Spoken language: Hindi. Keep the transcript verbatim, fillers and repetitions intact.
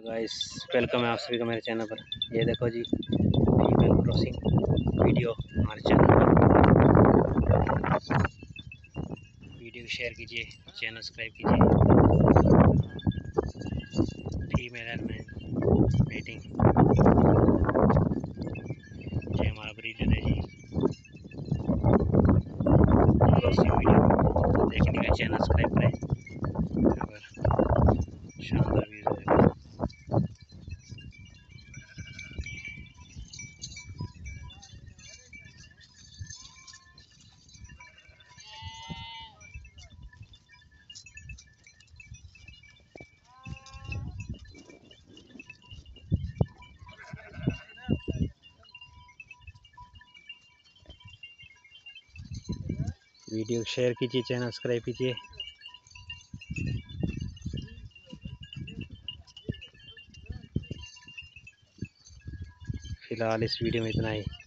गाइस, वेलकम है आप सभी का मेरे चैनल पर। ये देखो जी, फीमेल क्रॉसिंग वीडियो हमारे चैनल पर। वीडियो शेयर कीजिए, चैनल सब्सक्राइब कीजिए। फीमेल एंड मेल मीटिंग, ये हमारा ब्रीडर है जी। क्रॉसिंग वीडियो देखने का चैनल सब्सक्राइब करें। अगर शानदार व्यूज़ है। वीडियो शेयर कीजिए, चैनल सब्सक्राइब कीजिए। फिलहाल इस वीडियो में इतना ही।